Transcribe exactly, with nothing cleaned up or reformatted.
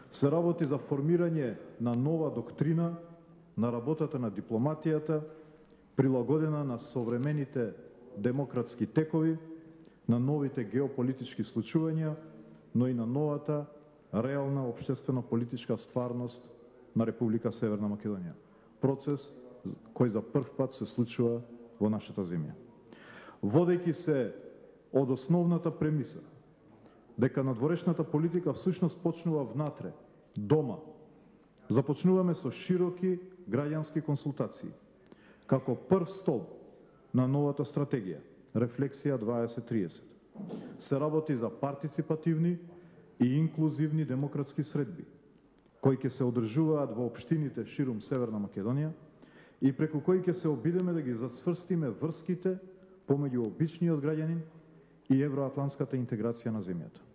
Се работи за формирање на нова доктрина на работата на дипломатијата, прилагодена на современите демократски текови, на новите геополитички случувања, но и на новата реална општествено-политичка стварност на Република Северна Македонија. Процес кој за прв пат се случува во нашата земја. Водејќи се од основната премиса дека надворешната политика всушност почнува внатре, дома, започнуваме со широки граѓански консултации, како прв столб на новата стратегија, Рефлексија дваесет триесет. Се работи за партиципативни и инклузивни демократски средби, кои ќе се одржуваат во општините ширум Северна Македонија и преку кои ќе се обидеме да ги зацврстиме врските помеѓу обичниот граѓанин и евроатлантската интеграција на земјата.